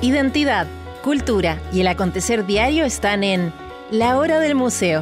Identidad, cultura y el acontecer diario están en La Hora del Museo.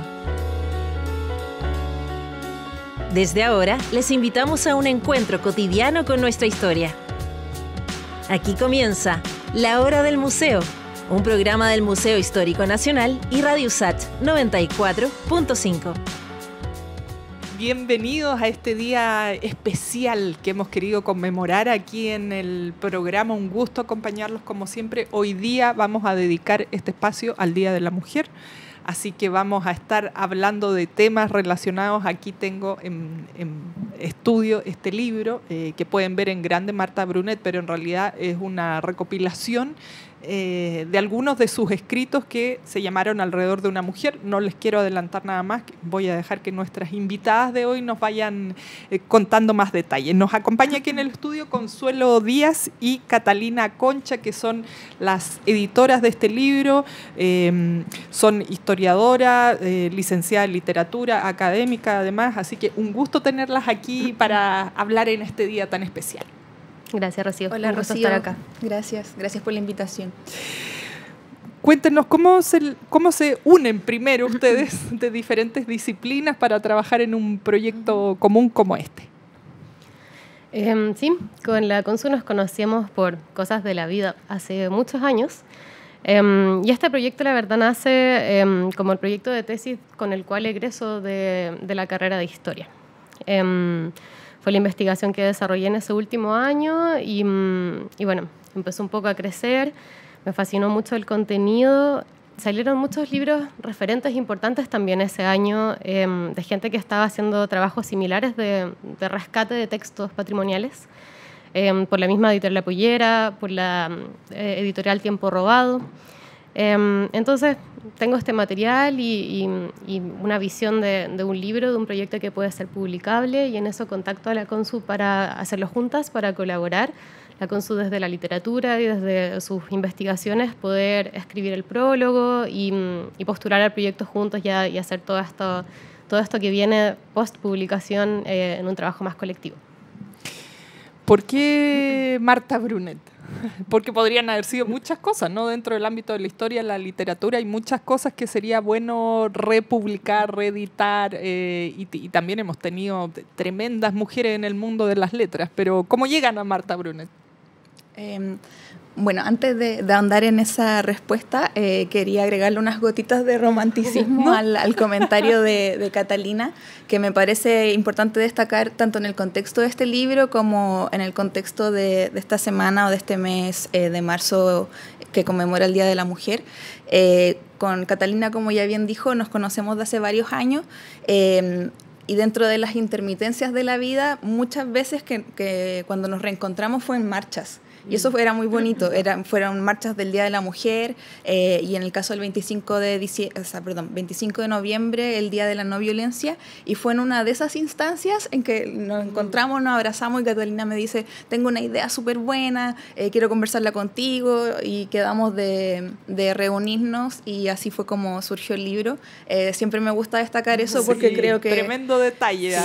Desde ahora, les invitamos a un encuentro cotidiano con nuestra historia. Aquí comienza La Hora del Museo, un programa del Museo Histórico Nacional y RadioSat 94.5. Bienvenidos a este día especial que hemos querido conmemorar aquí en el programa. Un gusto acompañarlos como siempre. Hoy día vamos a dedicar este espacio al Día de la Mujer. Así que vamos a estar hablando de temas relacionados. Aquí tengo en estudio este libro que pueden ver en grande Marta Brunet, pero en realidad es una recopilación de algunos de sus escritos que se llamaron Alrededor de una mujer. No les quiero adelantar nada más, voy a dejar que nuestras invitadas de hoy nos vayan contando más detalles. Nos acompaña aquí en el estudio Consuelo Díaz y Catalina Concha, que son las editoras de este libro. Son historiadoras, licenciada en literatura, académica además, así que un gusto tenerlas aquí para hablar en este día tan especial. Gracias, Rocío. Hola, un gusto Rocío. estar acá. Gracias por la invitación. Cuéntenos cómo se unen primero ustedes de diferentes disciplinas para trabajar en un proyecto común como este. Sí, con la Consu nos conocíamos por cosas de la vida hace muchos años. Y este proyecto, la verdad, nace como el proyecto de tesis con el cual egreso de la carrera de Historia. Fue la investigación que desarrollé en ese último año y bueno, empezó un poco a crecer, me fascinó mucho el contenido, salieron muchos libros referentes importantes también ese año de gente que estaba haciendo trabajos similares de rescate de textos patrimoniales, por la misma editorial La Pollera, por la editorial Tiempo Robado. Entonces tengo este material y una visión de un libro, de un proyecto que puede ser publicable, y en eso contacto a la Consu para hacerlo juntas, para colaborar. La Consu desde la literatura y desde sus investigaciones poder escribir el prólogo y postular al proyecto juntos y hacer todo esto que viene post publicación en un trabajo más colectivo. ¿Por qué Marta Brunet? Porque podrían haber sido muchas cosas, ¿no? Dentro del ámbito de la historia, la literatura, hay muchas cosas que sería bueno republicar, reeditar, y también hemos tenido tremendas mujeres en el mundo de las letras, pero ¿cómo llegan a Marta Brunet? Bueno, antes de ahondar en esa respuesta, quería agregarle unas gotitas de romanticismo al comentario de Catalina, que me parece importante destacar tanto en el contexto de este libro como en el contexto de esta semana o de este mes de marzo que conmemora el Día de la Mujer. Con Catalina, como ya bien dijo, nos conocemos de hace varios años. Y dentro de las intermitencias de la vida, muchas veces que cuando nos reencontramos fue en marchas. Y eso era muy bonito, fueron marchas del Día de la Mujer, y en el caso del 25 de noviembre, el Día de la No Violencia, y fue en una de esas instancias en que nos encontramos, nos abrazamos y Catalina me dice, tengo una idea súper buena, quiero conversarla contigo, y quedamos de reunirnos, y así fue como surgió el libro. Siempre me gusta destacar eso porque creo que... Tremendo detalle.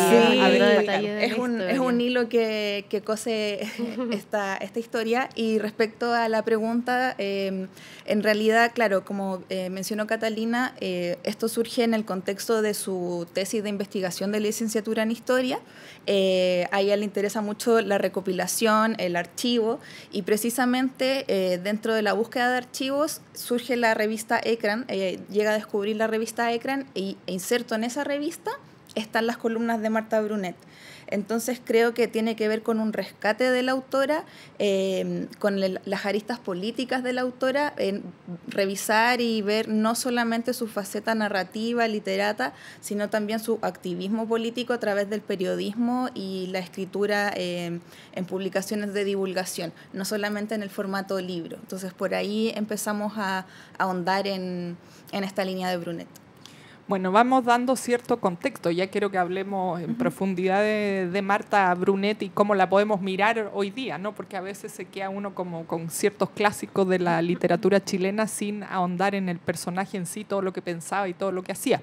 Es un hilo que cose esta historia. Y respecto a la pregunta, en realidad, claro, como mencionó Catalina, esto surge en el contexto de su tesis de investigación de licenciatura en Historia. A ella le interesa mucho la recopilación, el archivo, y precisamente dentro de la búsqueda de archivos surge la revista Ecran. Llega a descubrir la revista Ecran e inserto en esa revista están las columnas de Marta Brunet. Entonces creo que tiene que ver con un rescate de la autora, con las aristas políticas de la autora, revisar y ver no solamente su faceta narrativa, literata, sino también su activismo político a través del periodismo y la escritura en publicaciones de divulgación, no solamente en el formato libro. Entonces por ahí empezamos a ahondar en esta línea de Brunet. Bueno, vamos dando cierto contexto. Ya quiero que hablemos en profundidad de Marta Brunet y cómo la podemos mirar hoy día, ¿no? Porque a veces se queda uno como con ciertos clásicos de la literatura chilena sin ahondar en el personaje en sí, todo lo que pensaba y todo lo que hacía.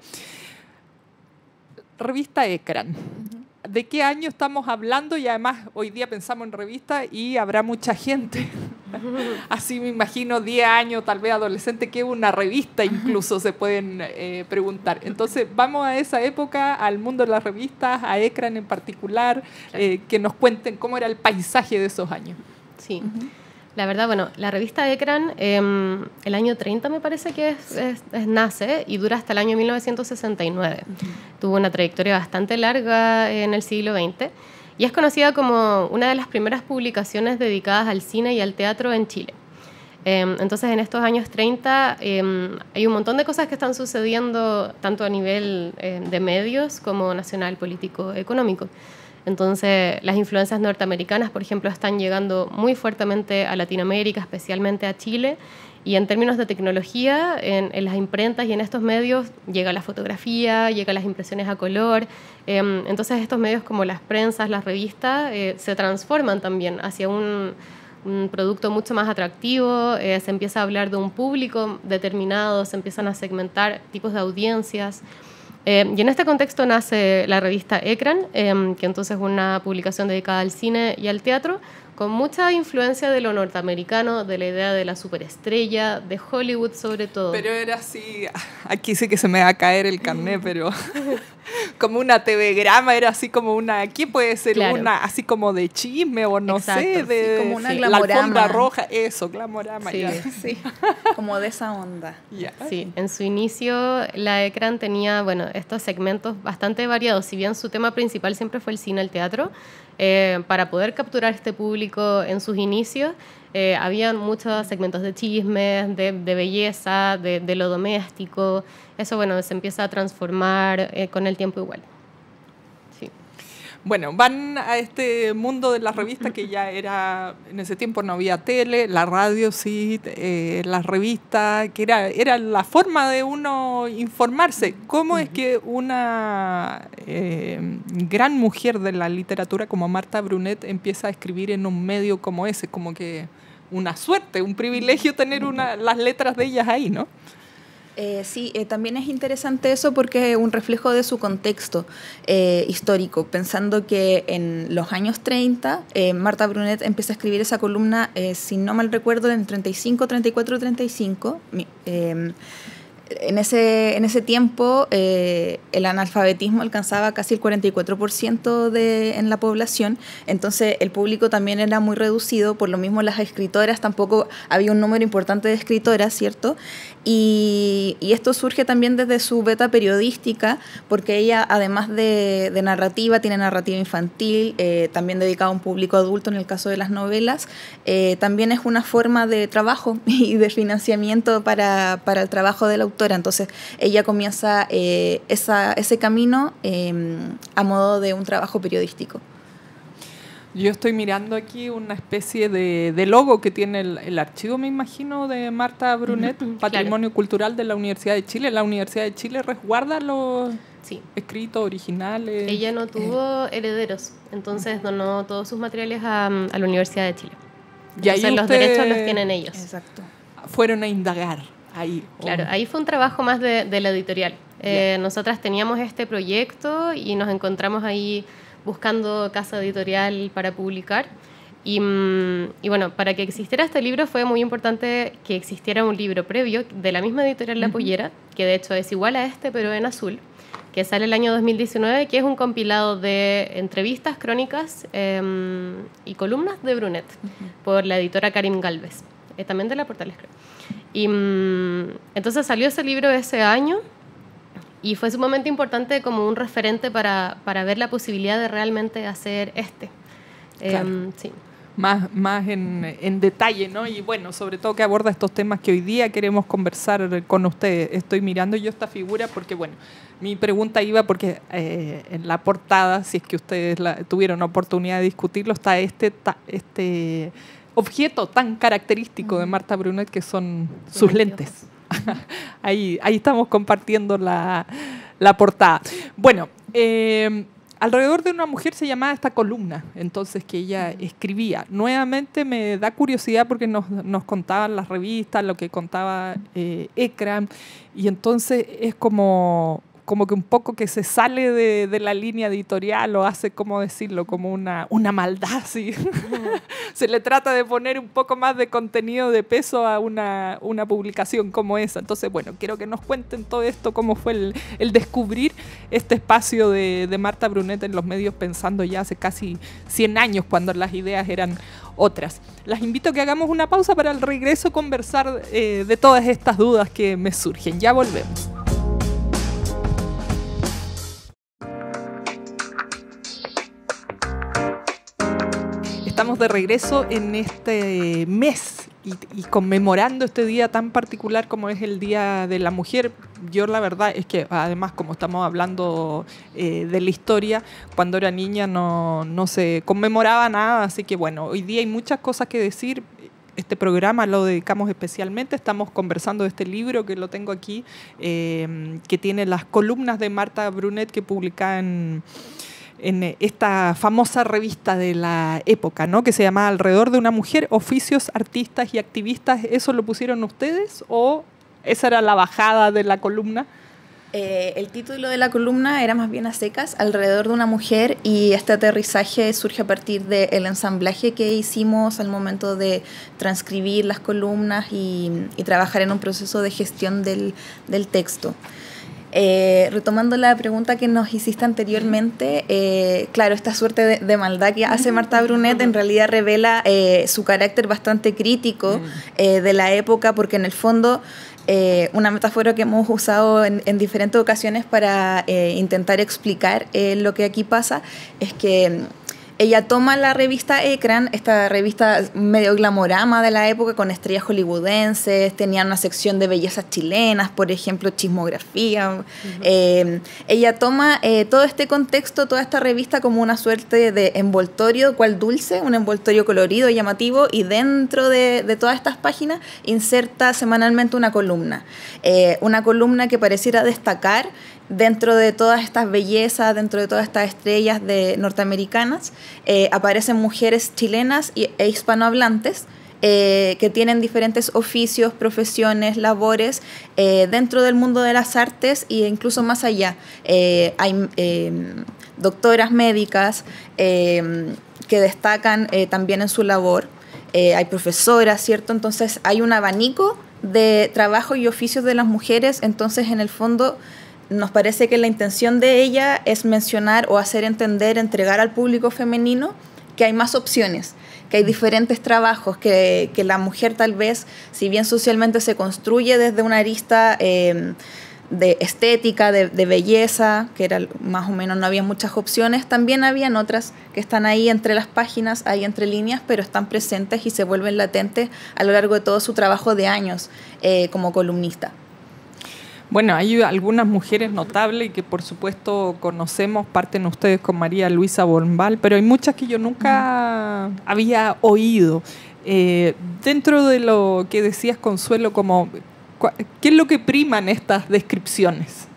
Revista Ecran. ¿De qué año estamos hablando? Y además hoy día pensamos en revista y habrá mucha gente Así me imagino 10 años, tal vez adolescente, que una revista incluso se pueden preguntar. Entonces vamos a esa época, al mundo de las revistas, a Ekran en particular, que nos cuenten cómo era el paisaje de esos años. Sí. La verdad, bueno, la revista Ekran, el año 30 me parece que nace y dura hasta el año 1969. Tuvo una trayectoria bastante larga en el siglo XX y es conocida como una de las primeras publicaciones dedicadas al cine y al teatro en Chile. Entonces, en estos años 30 hay un montón de cosas que están sucediendo tanto a nivel de medios como nacional, político, económico. Entonces, las influencias norteamericanas, por ejemplo, están llegando muy fuertemente a Latinoamérica, especialmente a Chile. Y en términos de tecnología, en las imprentas y en estos medios llega la fotografía, llega las impresiones a color. Entonces, estos medios como las prensas, las revistas, se transforman también hacia un producto mucho más atractivo. Se empieza a hablar de un público determinado, se empiezan a segmentar tipos de audiencias. Y en este contexto nace la revista Ekran, que entonces es una publicación dedicada al cine y al teatro, con mucha influencia de lo norteamericano, de la idea de la superestrella, de Hollywood sobre todo. Pero era así, aquí sí que se me va a caer el carnet, pero como una TV-grama, era así como una, ¿qué puede ser? Claro. Una así como de chisme o no Exacto, sé, de sí, como una la alfombra roja, eso, glamorama. Sí, sí, como de esa onda. Yeah. Sí, en su inicio la Ekran tenía, bueno, estos segmentos bastante variados, si bien su tema principal siempre fue el cine, el teatro, para poder capturar este público en sus inicios, habían muchos segmentos de chismes, de belleza, de lo doméstico. Eso, bueno, se empieza a transformar con el tiempo igual. Sí. Bueno, van a este mundo de las revistas que ya era, en ese tiempo no había tele, la radio sí, las revistas, que era la forma de uno informarse. ¿Cómo es que una gran mujer de la literatura como Marta Brunet empieza a escribir en un medio como ese? Como que una suerte, un privilegio tener las letras de ellas ahí, ¿no? Sí, también es interesante eso porque es un reflejo de su contexto histórico, pensando que en los años 30 Marta Brunet empieza a escribir esa columna, si no mal recuerdo, en 35, 34, 35. En ese tiempo el analfabetismo alcanzaba casi el 44% en la población, entonces el público también era muy reducido, por lo mismo las escritoras tampoco había un número importante de escritoras, ¿cierto? Y esto surge también desde su beta periodística, porque ella, además de narrativa, tiene narrativa infantil, también dedicada a un público adulto en el caso de las novelas. También es una forma de trabajo y de financiamiento para el trabajo del autor. Entonces ella comienza ese camino a modo de un trabajo periodístico. Yo estoy mirando aquí una especie de logo que tiene el archivo, me imagino, de Marta Brunet, Patrimonio Cultural de la Universidad de Chile. La Universidad de Chile resguarda los escritos originales. Ella no tuvo herederos, entonces donó todos sus materiales a la Universidad de Chile. Y ahí los derechos los tienen ellos. Exacto. Fueron a indagar ahí. Claro, ahí fue un trabajo más de la editorial. Nosotras teníamos este proyecto y nos encontramos ahí buscando casa editorial para publicar. Y bueno, para que existiera este libro fue muy importante que existiera un libro previo de la misma editorial La Pollera, que de hecho es igual a este, pero en azul, que sale el año 2019, que es un compilado de entrevistas, crónicas y columnas de Brunet, por la editora Karim Galvez, también de La Portales, creo. Y entonces salió ese libro ese año, y fue sumamente importante como un referente para ver la posibilidad de realmente hacer Claro. Sí. Más en detalle, ¿no? Y bueno, sobre todo que aborda estos temas que hoy día queremos conversar con ustedes. Estoy mirando yo esta figura porque, bueno, mi pregunta iba porque en la portada, si es que ustedes tuvieron oportunidad de discutirlo, está este objeto tan característico de Marta Brunet que son sus lentes. Ahí estamos compartiendo la portada. Bueno, alrededor de una mujer se llamaba esta columna, entonces, que ella escribía. Nuevamente me da curiosidad porque nos contaban las revistas, lo que contaba Ekran, y entonces es como como que un poco que se sale de la línea editorial o hace, ¿cómo decirlo?, como una maldad, ¿sí? Se le trata de poner un poco más de contenido de peso a una publicación como esa. Entonces, bueno, quiero que nos cuenten todo esto, cómo fue el descubrir este espacio de Marta Brunet en los medios, pensando ya hace casi 100 años, cuando las ideas eran otras. Las invito a que hagamos una pausa para al regreso conversar de todas estas dudas que me surgen. Ya volvemos. Estamos de regreso en este mes y conmemorando este día tan particular como es el Día de la Mujer. Yo la verdad es que, además, como estamos hablando de la historia, cuando era niña no se conmemoraba nada, así que bueno, hoy día hay muchas cosas que decir. Este programa lo dedicamos especialmente, estamos conversando de este libro que lo tengo aquí, que tiene las columnas de Marta Brunet que publica en esta famosa revista de la época, ¿no?, que se llama Alrededor de una mujer, oficios, artistas y activistas. ¿Eso lo pusieron ustedes o esa era la bajada de la columna? El título de la columna era más bien a secas, Alrededor de una mujer, y este aterrizaje surge a partir del ensamblaje que hicimos al momento de transcribir las columnas y trabajar en un proceso de gestión del texto. Retomando la pregunta que nos hiciste anteriormente, claro, esta suerte de maldad que hace Marta Brunet en realidad revela su carácter bastante crítico de la época, porque en el fondo una metáfora que hemos usado en diferentes ocasiones para intentar explicar lo que aquí pasa es que ella toma la revista Ekran, esta revista medio glamorama de la época con estrellas hollywoodenses, tenía una sección de bellezas chilenas, por ejemplo, chismografía. Ella toma todo este contexto, toda esta revista como una suerte de envoltorio, cual dulce, un envoltorio colorido y llamativo, y dentro de todas estas páginas inserta semanalmente una columna que pareciera destacar dentro de todas estas bellezas, dentro de todas estas estrellas norteamericanas, aparecen mujeres chilenas e hispanohablantes que tienen diferentes oficios, profesiones, labores dentro del mundo de las artes e incluso más allá. Hay doctoras médicas que destacan también en su labor, hay profesoras, ¿cierto? Entonces hay un abanico de trabajo y oficios de las mujeres. Entonces, en el fondo, nos parece que la intención de ella es mencionar o hacer entender, entregar al público femenino que hay más opciones, que hay diferentes trabajos, que la mujer tal vez, si bien socialmente se construye desde una arista de estética, de belleza, que era más o menos, no había muchas opciones, también habían otras que están ahí entre las páginas, ahí entre líneas, pero están presentes y se vuelven latentes a lo largo de todo su trabajo de años como columnista. Bueno, hay algunas mujeres notables que por supuesto conocemos, parten ustedes con María Luisa Bombal, pero hay muchas que yo nunca había oído. Dentro de lo que decías, Consuelo, como, ¿qué es lo que prima en estas descripciones?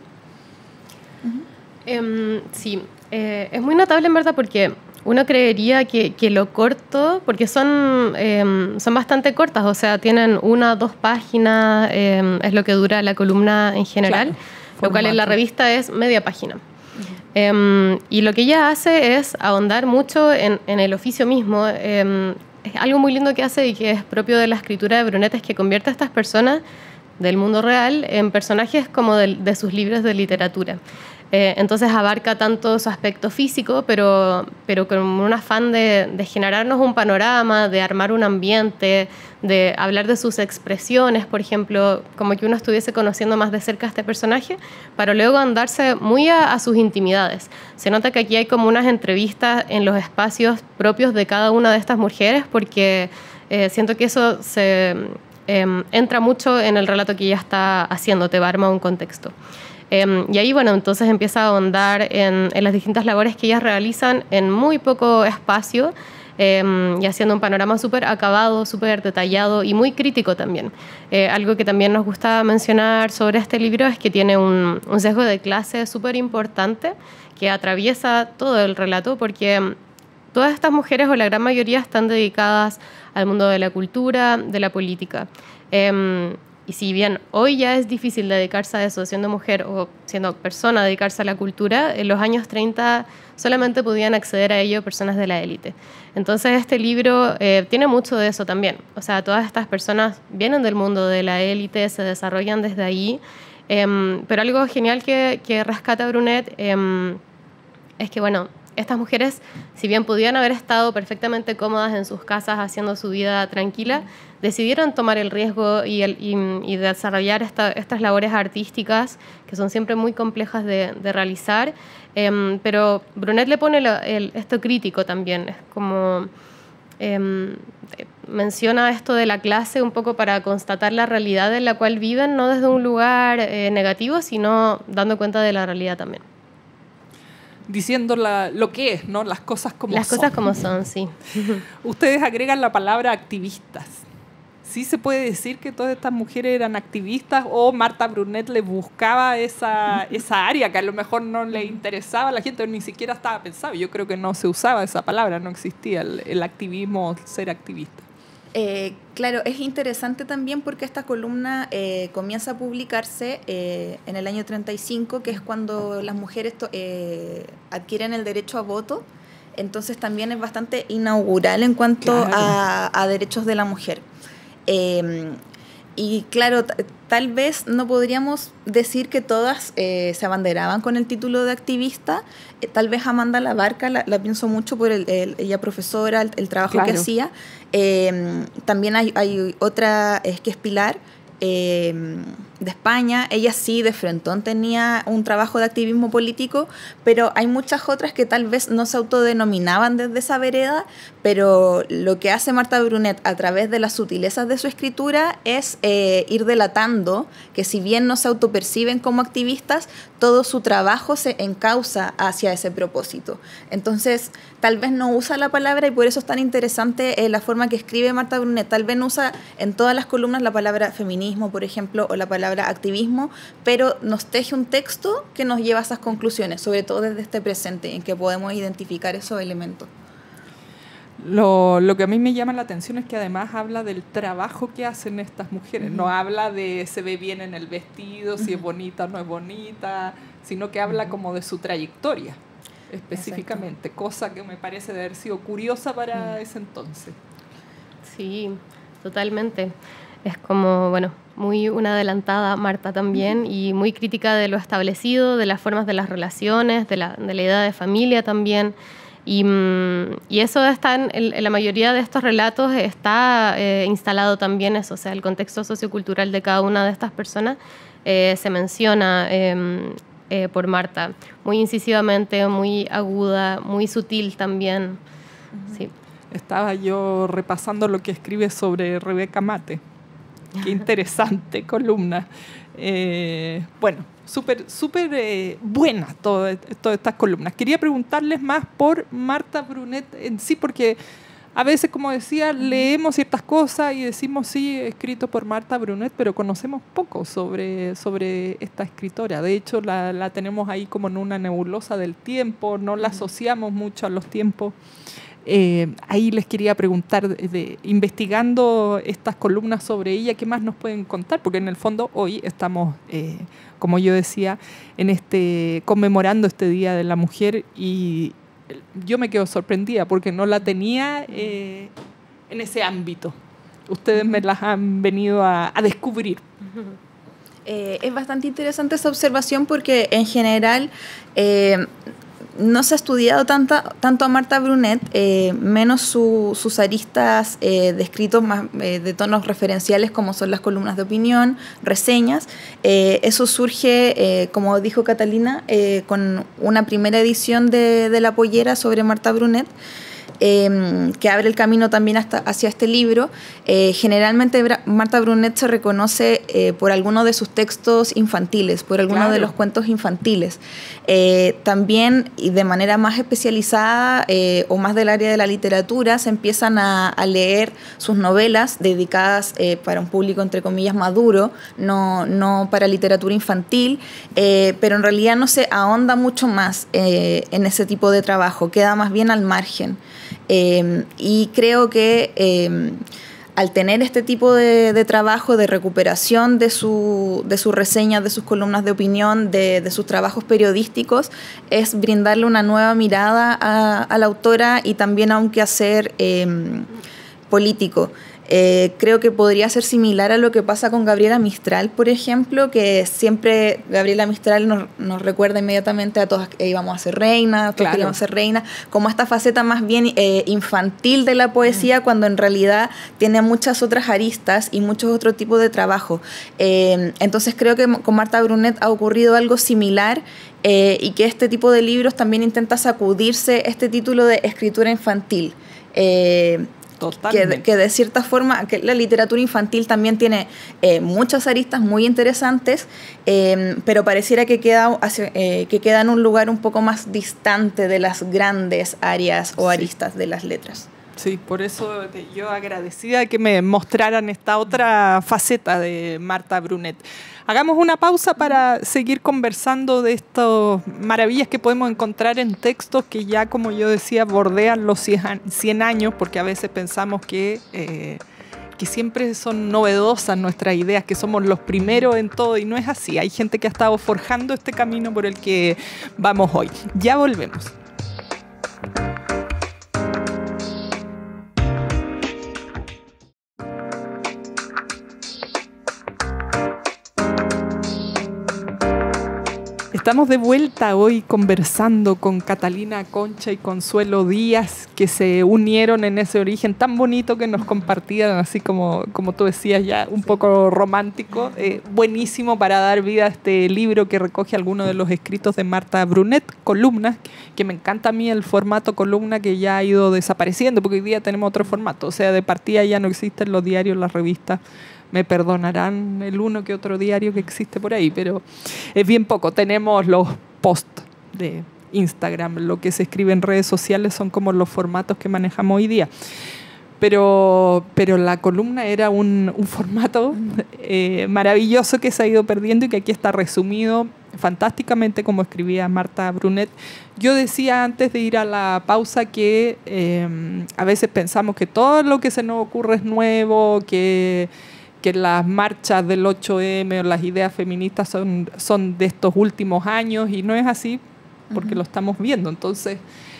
Sí, es muy notable en verdad porque uno creería que lo corto, porque son bastante cortas, o sea, tienen 1 o 2 páginas, es lo que dura la columna en general, claro, lo cual en la revista es media página. Y lo que ella hace es ahondar mucho en el oficio mismo. Es algo muy lindo que hace y que es propio de la escritura de Brunet, es que convierte a estas personas del mundo real en personajes como de sus libros de literatura. Entonces abarca tanto su aspecto físico, pero con un afán de generarnos un panorama, de armar un ambiente, de hablar de sus expresiones, por ejemplo, como que uno estuviese conociendo más de cerca a este personaje, para luego andarse muy a sus intimidades. Se nota que aquí hay como unas entrevistas en los espacios propios de cada una de estas mujeres, porque siento que eso entra mucho en el relato que ella está haciendo, te va a armar un contexto. Y ahí, bueno, entonces empieza a ahondar en las distintas labores que ellas realizan en muy poco espacio y haciendo un panorama súper acabado, súper detallado y muy crítico también. Algo que también nos gusta mencionar sobre este libro es que tiene un sesgo de clase súper importante que atraviesa todo el relato, porque todas estas mujeres, o la gran mayoría, están dedicadas al mundo de la cultura, de la política. Y si bien hoy ya es difícil dedicarse a eso siendo mujer o siendo persona, dedicarse a la cultura, en los años 30 solamente podían acceder a ello personas de la élite. Entonces este libro tiene mucho de eso también. O sea, todas estas personas vienen del mundo de la élite, se desarrollan desde ahí. Pero algo genial que rescata Brunet es que, bueno, estas mujeres, si bien podían haber estado perfectamente cómodas en sus casas haciendo su vida tranquila, decidieron tomar el riesgo y desarrollar estas labores artísticas que son siempre muy complejas de realizar. Pero Brunet le pone esto crítico también. Es como menciona esto de la clase un poco para constatar la realidad en la cual viven, no desde un lugar negativo, sino dando cuenta de la realidad también. Diciendo lo que es, ¿no? Las cosas como son. Las cosas como son, sí. Ustedes agregan la palabra activistas. ¿Sí se puede decir que todas estas mujeres eran activistas o Marta Brunet le buscaba esa área que a lo mejor no le interesaba a la gente o ni siquiera estaba pensado? Yo creo que no se usaba esa palabra, no existía el activismo, ser activista. Claro, es interesante también porque esta columna comienza a publicarse en el año 35, que es cuando las mujeres adquieren el derecho a voto. Entonces también es bastante inaugural en cuanto a derechos de la mujer. Y claro, tal vez no podríamos decir que todas se abanderaban con el título de activista. Tal vez Amanda Labarca la pienso mucho por ella profesora, el trabajo que hacía. También hay otra, que es Pilar, de España. Ella sí, de frontón, tenía un trabajo de activismo político, pero hay muchas otras que tal vez no se autodenominaban desde esa vereda, pero lo que hace Marta Brunet a través de las sutilezas de su escritura es ir delatando que si bien no se autoperciben como activistas, todo su trabajo se encausa hacia ese propósito. Entonces, tal vez no usa la palabra, y por eso es tan interesante la forma que escribe Marta Brunet. Tal vez no usa en todas las columnas la palabra feminismo, por ejemplo, o la palabra activismo, pero nos teje un texto que nos lleva a esas conclusiones, sobre todo desde este presente, en que podemos identificar esos elementos. Lo que a mí me llama la atención es que además habla del trabajo que hacen estas mujeres. No habla de se ve bien en el vestido, si es bonita o no es bonita, sino que habla como de su trayectoria específicamente. Exacto. Cosa que me parece de haber sido curiosa para ese entonces. Sí, totalmente. Es como, bueno, muy una adelantada Marta también, y muy crítica de lo establecido, de las formas de las relaciones, de la idea de familia también. Y eso está en la mayoría de estos relatos, está instalado también eso, o sea, el contexto sociocultural de cada una de estas personas se menciona por Marta, muy incisivamente, muy aguda, muy sutil también. Sí. Estaba yo repasando lo que escribe sobre Rebeca Mate. Qué interesante columna. Bueno, súper buena todas estas columnas. Quería preguntarles más por Marta Brunet en sí, porque a veces, como decía, leemos ciertas cosas y decimos, sí, escrito por Marta Brunet, pero conocemos poco sobre esta escritora. De hecho, la tenemos ahí como en una nebulosa del tiempo, no la asociamos mucho a los tiempos. Ahí les quería preguntar, investigando estas columnas sobre ella, ¿qué más nos pueden contar? Porque en el fondo hoy estamos, como yo decía, conmemorando este Día de la Mujer, y yo me quedo sorprendida porque no la tenía en ese ámbito. Ustedes me las han venido a descubrir. Es bastante interesante esa observación porque en general no se ha estudiado tanto a Marta Brunet, menos sus aristas de escritos más de tonos referenciales, como son las columnas de opinión, reseñas. Eso surge, como dijo Catalina, con una primera edición de La Pollera sobre Marta Brunet, que abre el camino también hacia este libro. Generalmente Marta Brunet se reconoce por alguno de sus textos infantiles, por alguno de los cuentos infantiles. También, y de manera más especializada o más del área de la literatura, se empiezan a leer sus novelas dedicadas para un público, entre comillas, maduro, no para literatura infantil, pero en realidad no se ahonda mucho más en ese tipo de trabajo, queda más bien al margen. Y creo que al tener este tipo de trabajo, de recuperación de su reseña, de sus columnas de opinión, de sus trabajos periodísticos, es brindarle una nueva mirada a la autora y también a un quehacer político. Creo que podría ser similar a lo que pasa con Gabriela Mistral, por ejemplo, que siempre Gabriela Mistral nos recuerda inmediatamente a todas que íbamos a ser reinas, todos queríamos ser reinas, como esta faceta más bien infantil de la poesía, cuando en realidad tiene muchas otras aristas y muchos otros tipos de trabajo. Entonces creo que con Marta Brunet ha ocurrido algo similar, y que este tipo de libros también intenta sacudirse este título de escritura infantil. Que de cierta forma, que la literatura infantil también tiene muchas aristas muy interesantes, pero pareciera que queda en un lugar un poco más distante de las grandes áreas o aristas de las letras. Sí, por eso yo agradecida que me mostraran esta otra faceta de Marta Brunet. Hagamos una pausa para seguir conversando de estas maravillas que podemos encontrar en textos que ya, como yo decía, bordean los 100 años, porque a veces pensamos que siempre son novedosas nuestras ideas, que somos los primeros en todo, y no es así. Hay gente que ha estado forjando este camino por el que vamos hoy. Ya volvemos. Estamos de vuelta hoy conversando con Catalina Concha y Consuelo Díaz, que se unieron en ese origen tan bonito que nos compartían, así como tú decías, ya un poco romántico, buenísimo para dar vida a este libro que recoge algunos de los escritos de Marta Brunet, columnas, que me encanta a mí el formato columna, que ya ha ido desapareciendo, porque hoy día tenemos otro formato, o sea, de partida ya no existen los diarios, las revistas. Me perdonarán el uno que otro diario que existe por ahí, pero es bien poco. Tenemos los posts de Instagram, lo que se escribe en redes sociales son como los formatos que manejamos hoy día. Pero la columna era un formato maravilloso que se ha ido perdiendo y que aquí está resumido fantásticamente como escribía Marta Brunet. Yo decía antes de ir a la pausa que a veces pensamos que todo lo que se nos ocurre es nuevo, que las marchas del 8M o las ideas feministas son de estos últimos años, y no es así porque lo estamos viendo. Entonces,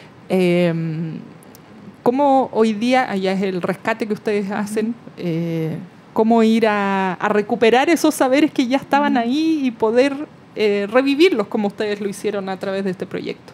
¿cómo hoy día, allá es el rescate que ustedes hacen, cómo ir a recuperar esos saberes que ya estaban ahí y poder revivirlos como ustedes lo hicieron a través de este proyecto?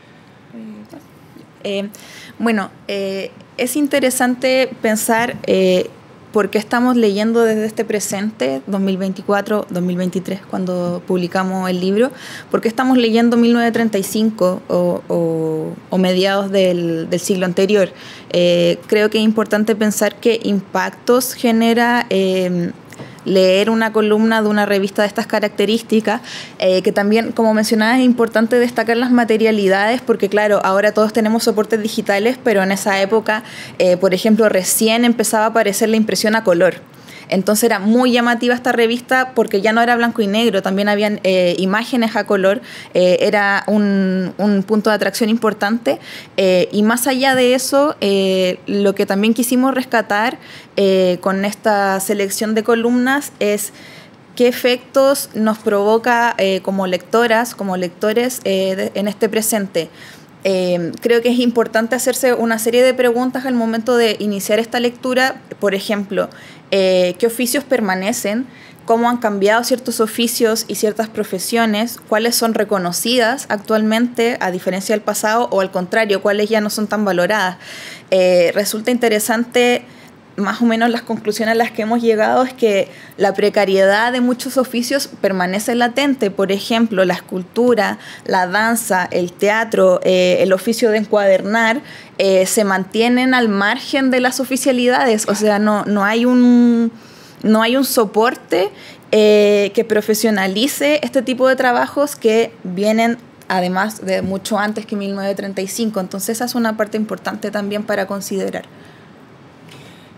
Es interesante pensar por qué estamos leyendo desde este presente, 2024, 2023, cuando publicamos el libro, por qué estamos leyendo 1935 o mediados del siglo anterior. Creo que es importante pensar qué impactos genera leer una columna de una revista de estas características, que también, como mencionaba, es importante destacar las materialidades, porque claro, ahora todos tenemos soportes digitales, pero en esa época, por ejemplo, recién empezaba a aparecer la impresión a color. Entonces era muy llamativa esta revista porque ya no era blanco y negro, también habían imágenes a color, era un punto de atracción importante, y más allá de eso, lo que también quisimos rescatar con esta selección de columnas es qué efectos nos provoca como lectoras, como lectores en este presente. Creo que es importante hacerse una serie de preguntas al momento de iniciar esta lectura. Por ejemplo, ¿qué oficios permanecen? ¿Cómo han cambiado ciertos oficios y ciertas profesiones? ¿Cuáles son reconocidas actualmente a diferencia del pasado? O al contrario, ¿cuáles ya no son tan valoradas? Resulta interesante. Más o menos las conclusiones a las que hemos llegado es que la precariedad de muchos oficios permanece latente. Por ejemplo, la escultura, la danza, el teatro, el oficio de encuadernar, se mantienen al margen de las oficialidades. O sea, no hay un soporte que profesionalice este tipo de trabajos que vienen además de mucho antes que 1935. Entonces esa es una parte importante también para considerar.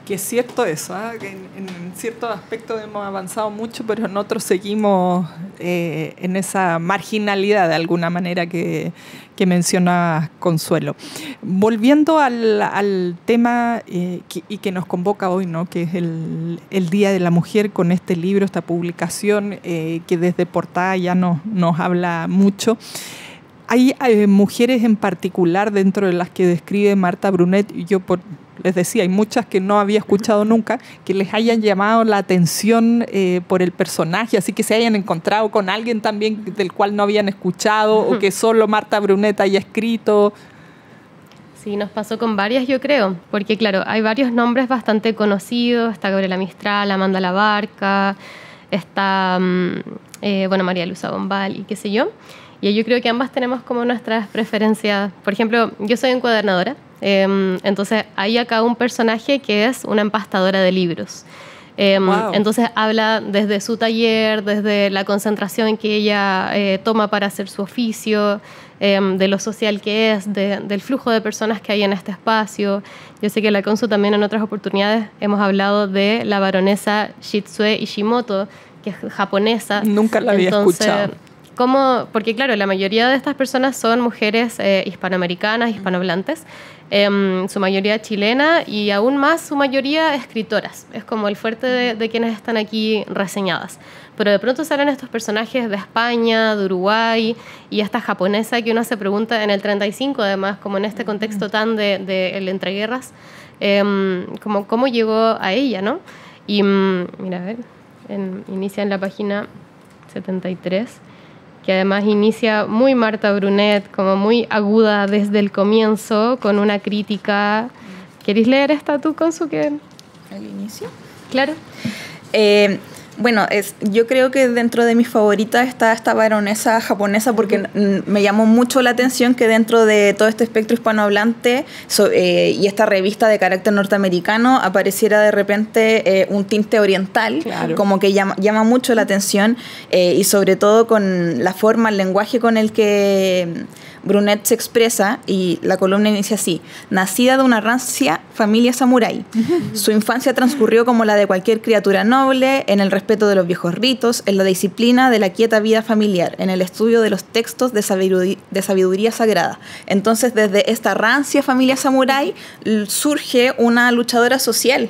Que es cierto eso, que en ciertos aspectos hemos avanzado mucho, pero en otros seguimos en esa marginalidad de alguna manera que menciona Consuelo. Volviendo al tema y que nos convoca hoy, ¿no? Que es el Día de la Mujer, con este libro, esta publicación que desde portada ya nos habla mucho. Hay mujeres en particular dentro de las que describe Marta Brunet, y yo les decía, hay muchas que no había escuchado nunca, que les hayan llamado la atención por el personaje, así que se hayan encontrado con alguien también del cual no habían escuchado, o que solo Marta Brunet haya escrito. Sí, nos pasó con varias, yo creo, porque claro, hay varios nombres bastante conocidos, está Gabriela Mistral, Amanda Labarca, está María Luisa Bombal y qué sé yo. Y yo creo que ambas tenemos como nuestras preferencias. Por ejemplo, yo soy encuadernadora, entonces hay acá un personaje que es una empastadora de libros. Wow. Entonces habla desde su taller, desde la concentración que ella toma para hacer su oficio, de lo social que es, del flujo de personas que hay en este espacio. Yo sé que la Consu también en otras oportunidades hemos hablado de la baronesa Shitsue Ishimoto, que es japonesa. Nunca la había escuchado. Porque claro, la mayoría de estas personas son mujeres hispanoamericanas, hispanohablantes, su mayoría chilena y aún más su mayoría escritoras. Es como el fuerte de quienes están aquí reseñadas. Pero de pronto salen estos personajes de España, de Uruguay y esta japonesa que uno se pregunta en el 35, además, como en este contexto tan de el entreguerras, cómo llegó a ella, ¿no? Y mira, a ver, inicia en la página 73, que además inicia muy Marta Brunet, como muy aguda desde el comienzo, con una crítica. ¿Queréis leer esta tú, Consu? ¿El inicio? Claro. Bueno, yo creo que dentro de mis favoritas está esta baronesa japonesa, porque me llamó mucho la atención que dentro de todo este espectro hispanohablante y esta revista de carácter norteamericano apareciera de repente un tinte oriental, claro, como que llama mucho la atención, y sobre todo con la forma, el lenguaje con el que Brunet se expresa, y la columna inicia así: nacida de una rancia familia samurái. Su infancia transcurrió como la de cualquier criatura noble, en el respeto de los viejos ritos, en la disciplina de la quieta vida familiar, en el estudio de los textos de sabiduría sagrada. Entonces, desde esta rancia familia samurái surge una luchadora social,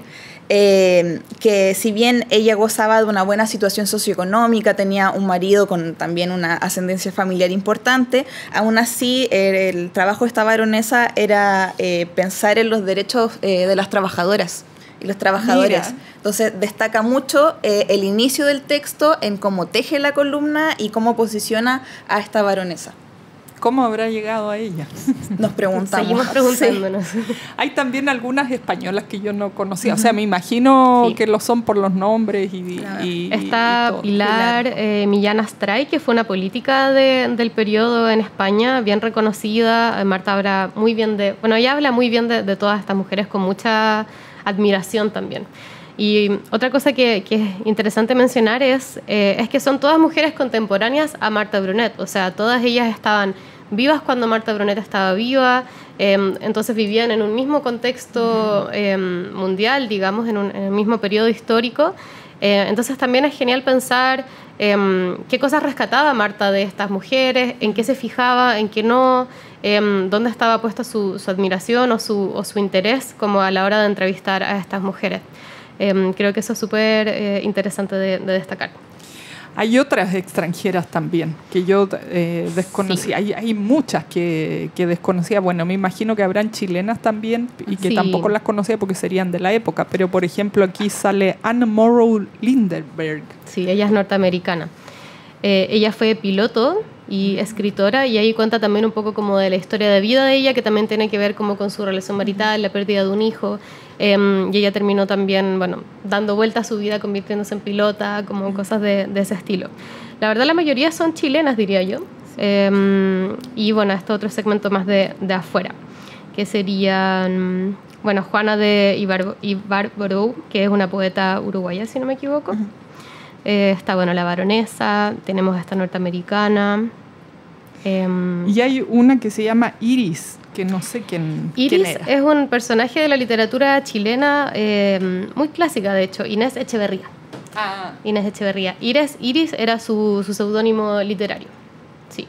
que si bien ella gozaba de una buena situación socioeconómica, tenía un marido con también una ascendencia familiar importante, aún así el trabajo de esta baronesa era pensar en los derechos de las trabajadoras y los trabajadores. Mira. Entonces destaca mucho el inicio del texto en cómo teje la columna y cómo posiciona a esta baronesa. ¿Cómo habrá llegado a ella? Nos preguntamos. Seguimos preguntándonos. Sí. Hay también algunas españolas que yo no conocía. O sea, me imagino que lo son por los nombres y está todo. Pilar Millán Astray, que fue una política del periodo en España, bien reconocida. Marta habla muy bien ella habla muy bien de todas estas mujeres con mucha admiración también. Y otra cosa que es interesante mencionar es que son todas mujeres contemporáneas a Marta Brunet. O sea, todas ellas estaban vivas cuando Marta Brunet estaba viva, entonces vivían en un mismo contexto mundial, digamos, en el mismo periodo histórico. Entonces también es genial pensar qué cosas rescataba Marta de estas mujeres, en qué se fijaba, en qué no, dónde estaba puesta su admiración o su interés como a la hora de entrevistar a estas mujeres. Creo que eso es súper interesante de destacar. Hay otras extranjeras también que yo desconocía. Sí. Hay muchas que desconocía. Bueno, me imagino que habrán chilenas también y que tampoco las conocía porque serían de la época. Pero, por ejemplo, aquí sale Anne Morrow Lindbergh. Sí, ella es norteamericana. Ella fue piloto y escritora, y ahí cuenta también un poco como de la historia de vida de ella, que también tiene que ver como con su relación marital, la pérdida de un hijo. Y ella terminó también, dando vuelta a su vida, convirtiéndose en pilota, como cosas de ese estilo. La verdad, la mayoría son chilenas, diría yo. Y este otro segmento más de afuera, que serían, Juana de Ibarburu, que es una poeta uruguaya, si no me equivoco. Está, la baronesa, tenemos esta norteamericana. Y hay una que se llama Iris, que no sé quién era. Es un personaje de la literatura chilena muy clásica, de hecho, Inés Echeverría. Inés Echeverría. Iris era su seudónimo literario. Sí.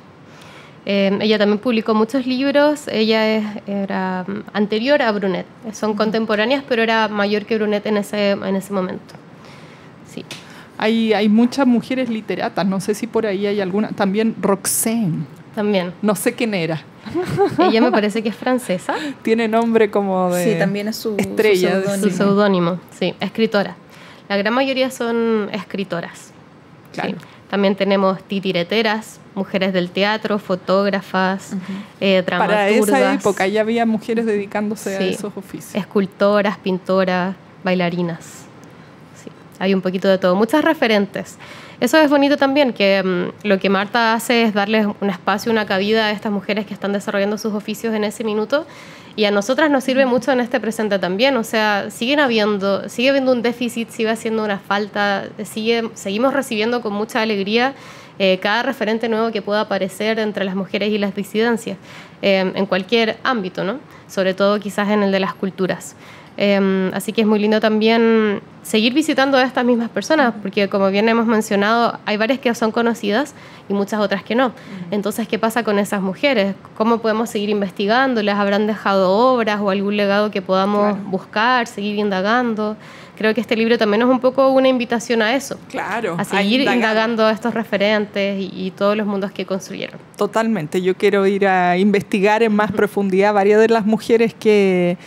Ella también publicó muchos libros. Ella era anterior a Brunet. Son contemporáneas, pero era mayor que Brunet en ese momento. Sí. Hay muchas mujeres literatas. No sé si por ahí hay alguna. También Roxane. También. No sé quién era. Ella me parece que es francesa. Tiene nombre como de... Sí, también es su estrella. Su seudónimo, sí, escritora. La gran mayoría son escritoras. Claro. Sí. También tenemos titireteras, mujeres del teatro, fotógrafas, dramaturgas. Para esa época ya había mujeres dedicándose a esos oficios. Escultoras, pintoras, bailarinas. Sí, hay un poquito de todo. Muchas referentes. Eso es bonito también, que lo que Marta hace es darles un espacio, una cabida a estas mujeres que están desarrollando sus oficios en ese minuto, y a nosotras nos sirve mucho en este presente también. O sea, sigue habiendo un déficit, sigue haciendo una falta, seguimos recibiendo con mucha alegría cada referente nuevo que pueda aparecer entre las mujeres y las disidencias, en cualquier ámbito, ¿no? Sobre todo quizás en el de las culturas. Así que es muy lindo también seguir visitando a estas mismas personas, porque como bien hemos mencionado, hay varias que son conocidas y muchas otras que no. Entonces, ¿qué pasa con esas mujeres? ¿Cómo podemos seguir investigando? ¿Les habrán dejado obras o algún legado que podamos buscar, seguir indagando? Creo que este libro también es un poco una invitación a eso. Claro. A seguir indagando a estos referentes y todos los mundos que construyeron. Totalmente. Yo quiero ir a investigar en más profundidad varias de las mujeres que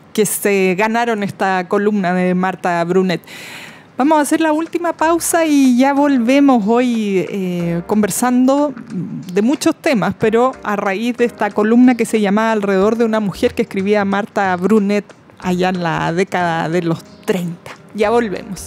se ganaron esta columna de Marta Brunet. Vamos a hacer la última pausa y ya volvemos hoy conversando de muchos temas, pero a raíz de esta columna que se llamaba Alrededor de una mujer, que escribía Marta Brunet allá en la década de los 30. Ya volvemos.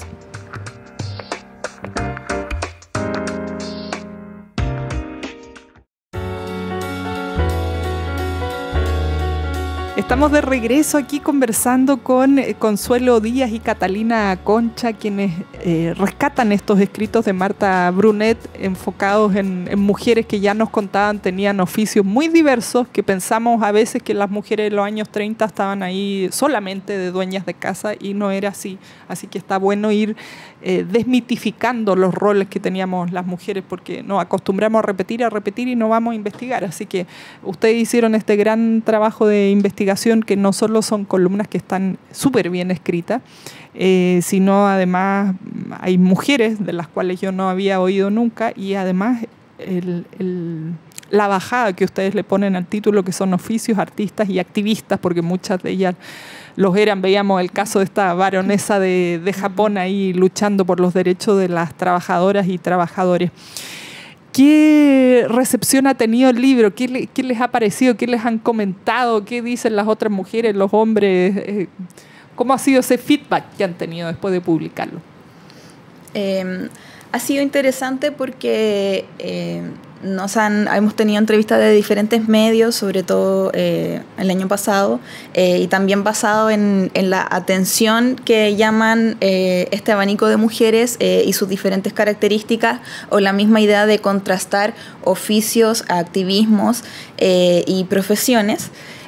Estamos de regreso aquí conversando con Consuelo Díaz y Catalina Concha, quienes rescatan estos escritos de Marta Brunet enfocados en mujeres que ya nos contaban tenían oficios muy diversos, que pensamos a veces que las mujeres de los años 30 estaban ahí solamente de dueñas de casa, y no era así. Así que está bueno ir desmitificando los roles que teníamos las mujeres, porque nos acostumbramos a repetir y no vamos a investigar. Así que ustedes hicieron este gran trabajo de investigación, que no solo son columnas que están súper bien escritas, sino además hay mujeres de las cuales yo no había oído nunca, y además la bajada que ustedes le ponen al título, que son oficios, artistas y activistas, porque muchas de ellas los eran. Veíamos el caso de esta baronesa de Japón ahí luchando por los derechos de las trabajadoras y trabajadores. ¿Qué recepción ha tenido el libro? ¿Qué les ha parecido? ¿Qué les han comentado? ¿Qué dicen las otras mujeres, los hombres? ¿Cómo ha sido ese feedback que han tenido después de publicarlo? Ha sido interesante porque hemos tenido entrevistas de diferentes medios, sobre todo el año pasado, y también basado en la atención que llaman este abanico de mujeres y sus diferentes características, o la misma idea de contrastar oficios, activismos y profesiones.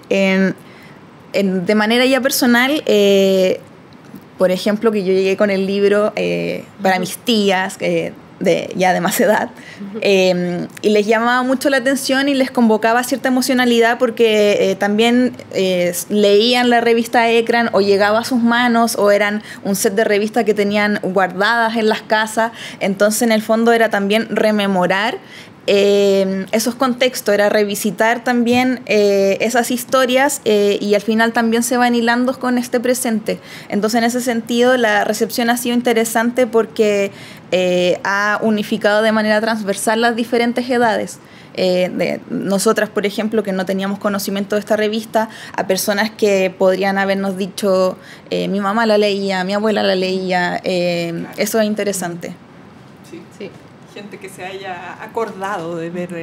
De manera ya personal, por ejemplo, que yo llegué con el libro para mis tías, ya de más edad, y les llamaba mucho la atención y les convocaba cierta emocionalidad, porque también leían la revista Ekran, o llegaba a sus manos, o eran un set de revistas que tenían guardadas en las casas. Entonces, en el fondo, era también rememorar esos contextos, era revisitar también esas historias, y al final también se van hilando con este presente. Entonces, en ese sentido, la recepción ha sido interesante porque ha unificado de manera transversal las diferentes edades. De nosotras, por ejemplo, que no teníamos conocimiento de esta revista, a personas que podrían habernos dicho mi mamá la leía, mi abuela la leía. Eso es interesante. Sí. Gente que se haya acordado de ver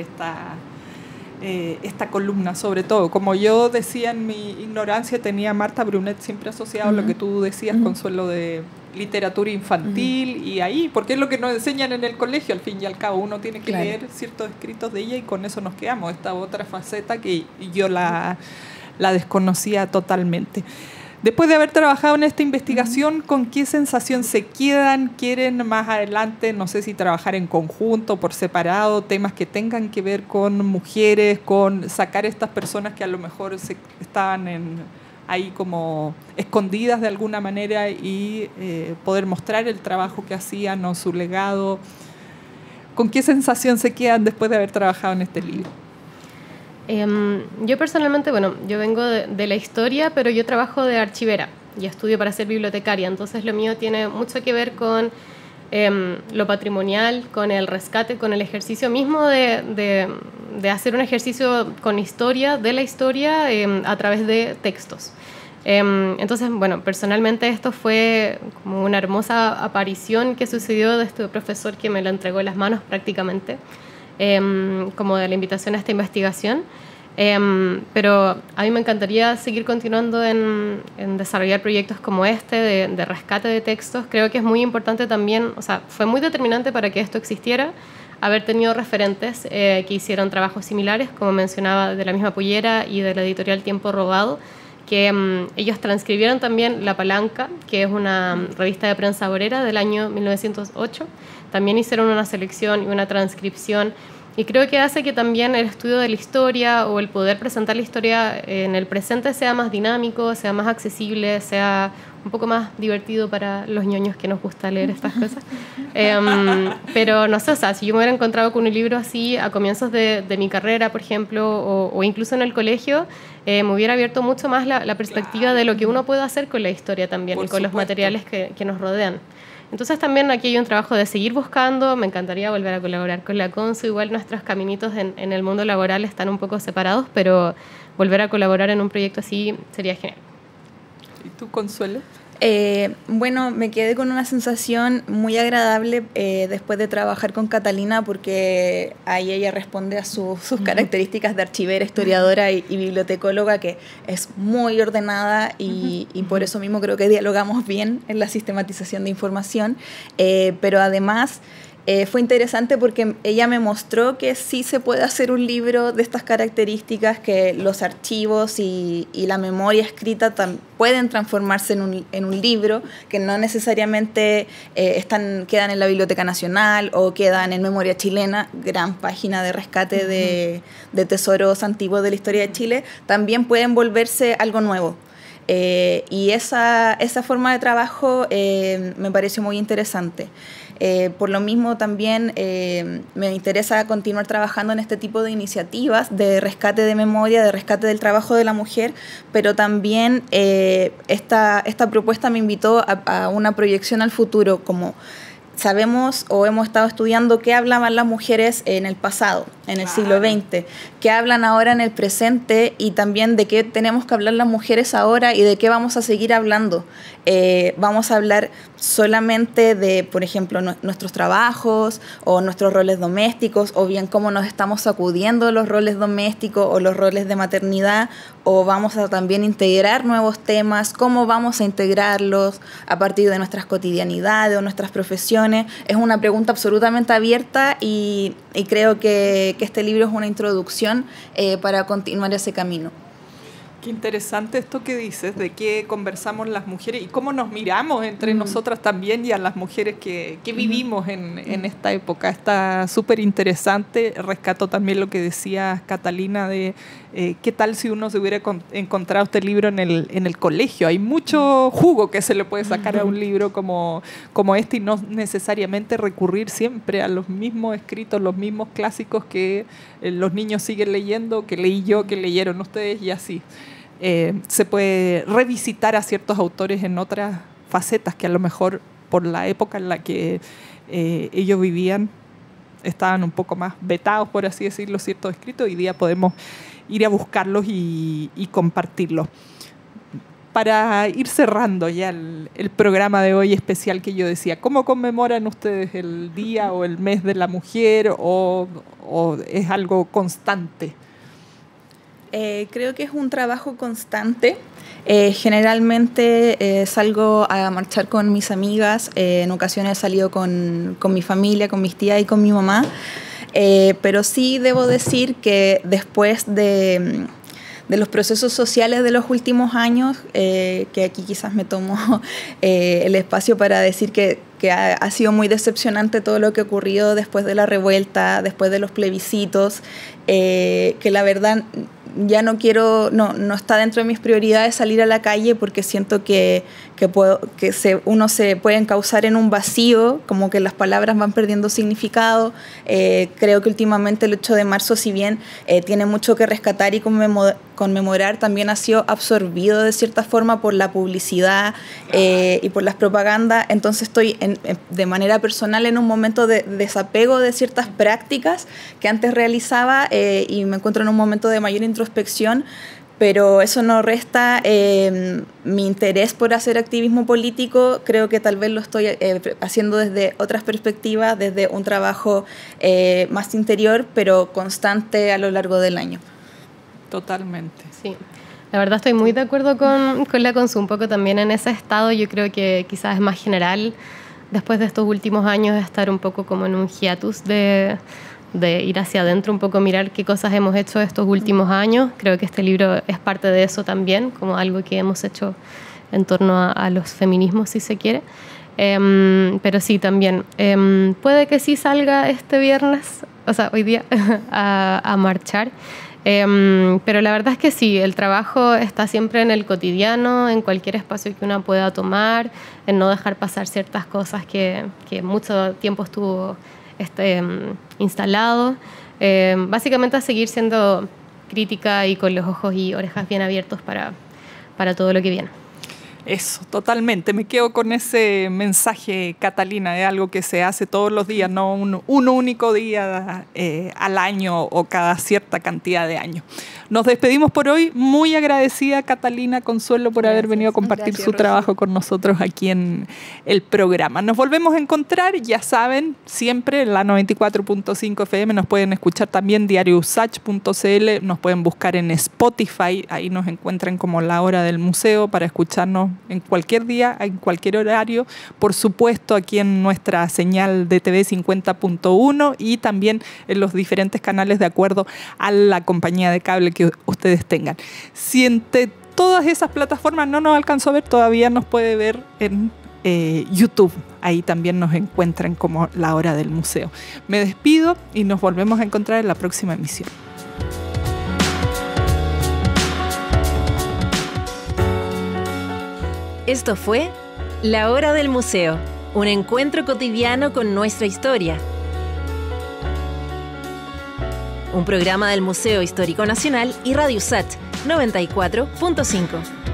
esta columna, sobre todo. Como yo decía en mi ignorancia, tenía a Marta Brunet siempre asociado a lo que tú decías, Consuelo, de literatura infantil y ahí, porque es lo que nos enseñan en el colegio, al fin y al cabo uno tiene que leer ciertos escritos de ella y con eso nos quedamos. Esta otra faceta que yo la desconocía totalmente. Después de haber trabajado en esta investigación, ¿con qué sensación se quedan? ¿Quieren más adelante, no sé si trabajar en conjunto, por separado, temas que tengan que ver con mujeres, con sacar estas personas que a lo mejor estaban ahí como escondidas de alguna manera y poder mostrar el trabajo que hacían o su legado? ¿Con qué sensación se quedan después de haber trabajado en este libro? Yo personalmente, bueno, yo vengo de la historia, pero yo trabajo de archivera y estudio para ser bibliotecaria, entonces lo mío tiene mucho que ver con lo patrimonial, con el rescate, con el ejercicio mismo de hacer un ejercicio con historia, de la historia, a través de textos. Entonces, bueno, personalmente esto fue como una hermosa aparición que sucedió de este profesor que me lo entregó en las manos prácticamente, como de la invitación a esta investigación, pero a mí me encantaría seguir continuando en desarrollar proyectos como este de rescate de textos. Creo que es muy importante también, o sea, fue muy determinante para que esto existiera haber tenido referentes que hicieron trabajos similares, como mencionaba, de la misma Pollera y de la editorial Tiempo Robado, que ellos transcribieron también La Palanca, que es una revista de prensa obrera del año 1908. También hicieron una selección y una transcripción, y creo que hace que también el estudio de la historia o el poder presentar la historia en el presente sea más dinámico, sea más accesible, sea un poco más divertido para los ñoños que nos gusta leer estas cosas. Pero no sé, o sea, si yo me hubiera encontrado con un libro así a comienzos de mi carrera, por ejemplo, o incluso en el colegio, me hubiera abierto mucho más la perspectiva de lo que uno puede hacer con la historia también y con los materiales que nos rodean. Entonces también aquí hay un trabajo de seguir buscando. Me encantaría volver a colaborar con la Consu. Igual nuestros caminitos en el mundo laboral están un poco separados, pero volver a colaborar en un proyecto así sería genial. ¿Y tú, Consuelo? Bueno, me quedé con una sensación muy agradable después de trabajar con Catalina, porque ahí ella responde a sus características de archivera, historiadora y bibliotecóloga, que es muy ordenada y por eso mismo creo que dialogamos bien en la sistematización de información, pero además fue interesante porque ella me mostró que sí se puede hacer un libro de estas características, que los archivos y la memoria escrita pueden transformarse en un libro, que no necesariamente quedan en la Biblioteca Nacional o quedan en Memoria Chilena, gran página de rescate de tesoros antiguos de la historia de Chile, también pueden volverse algo nuevo. Y esa forma de trabajo me pareció muy interesante. Por lo mismo también me interesa continuar trabajando en este tipo de iniciativas de rescate de memoria, de rescate del trabajo de la mujer, pero también esta propuesta me invitó a una proyección al futuro, como sabemos o hemos estado estudiando qué hablaban las mujeres en el pasado, en el siglo XX, qué hablan ahora en el presente, y también de qué tenemos que hablar las mujeres ahora y de qué vamos a seguir hablando. Vamos a hablar solamente de, por ejemplo, nuestros trabajos o nuestros roles domésticos, o bien cómo nos estamos sacudiendo los roles domésticos o los roles de maternidad, o vamos a también integrar nuevos temas, cómo vamos a integrarlos a partir de nuestras cotidianidades o nuestras profesiones. Es una pregunta absolutamente abierta y creo que este libro es una introducción para continuar ese camino. Qué interesante esto que dices, de qué conversamos las mujeres y cómo nos miramos entre nosotras también, y a las mujeres que vivimos en esta época. Está súper interesante. Rescato también lo que decía Catalina de qué tal si uno se hubiera encontrado este libro en el colegio. Hay mucho jugo que se le puede sacar a un libro como este, y no necesariamente recurrir siempre a los mismos escritos, los mismos clásicos que los niños siguen leyendo, que leí yo, que leyeron ustedes, y así. Se puede revisitar a ciertos autores en otras facetas que a lo mejor por la época en la que ellos vivían estaban un poco más vetados, por así decirlo, ciertos escritos. Hoy día podemos ir a buscarlos y compartirlos. Para ir cerrando ya el programa de hoy especial que yo decía, ¿cómo conmemoran ustedes el día o el mes de la mujer, o es algo constante? Creo que es un trabajo constante. Generalmente salgo a marchar con mis amigas, en ocasiones he salido con mi familia, con mis tías y con mi mamá, pero sí debo decir que después de los procesos sociales de los últimos años, que aquí quizás me tomo el espacio para decir que ha sido muy decepcionante todo lo que ha ocurrido después de la revuelta, después de los plebiscitos, que la verdad ya no está dentro de mis prioridades salir a la calle porque siento que uno se puede encauzar en un vacío, como que las palabras van perdiendo significado. Creo que últimamente el 8 de marzo, si bien tiene mucho que rescatar y conmemorar, también ha sido absorbido de cierta forma por la publicidad y por las propagandas. Entonces estoy de manera personal en un momento de desapego de ciertas prácticas que antes realizaba y me encuentro en un momento de mayor introspección, pero eso no resta mi interés por hacer activismo político. Creo que tal vez lo estoy haciendo desde otras perspectivas, desde un trabajo más interior, pero constante a lo largo del año. Totalmente. Sí, la verdad estoy muy de acuerdo con la Consu, un poco también en ese estado. Yo creo que quizás es más general, después de estos últimos años, de estar un poco como en un hiatus de ir hacia adentro, un poco mirar qué cosas hemos hecho estos últimos años. Creo que este libro es parte de eso también, como algo que hemos hecho en torno a los feminismos, si se quiere. Pero sí, también puede que sí salga este viernes, o sea, hoy día, a marchar. Pero la verdad es que sí, el trabajo está siempre en el cotidiano, en cualquier espacio que uno pueda tomar, en no dejar pasar ciertas cosas que mucho tiempo estuvo instalado. Básicamente a seguir siendo crítica y con los ojos y orejas bien abiertos para todo lo que viene. Eso, totalmente. Me quedo con ese mensaje, Catalina, de algo que se hace todos los días, no un único día al año o cada cierta cantidad de años. Nos despedimos por hoy. Muy agradecida, Catalina Consuelo, por haber venido a compartir su trabajo con nosotros aquí en el programa. Nos volvemos a encontrar, ya saben, siempre en la 94.5 FM. Nos pueden escuchar también diariousach.cl, nos pueden buscar en Spotify, ahí nos encuentran como La Hora del Museo para escucharnos en cualquier día, en cualquier horario. Por supuesto, aquí en nuestra señal de TV 50.1 y también en los diferentes canales de acuerdo a la compañía de cable que ustedes tengan. Si entre todas esas plataformas no nos alcanzó a ver, todavía nos puede ver en YouTube. Ahí también nos encuentran como La Hora del Museo. Me despido y nos volvemos a encontrar en la próxima emisión. Esto fue La Hora del Museo, un encuentro cotidiano con nuestra historia. Un programa del Museo Histórico Nacional y Radio USACH 94.5.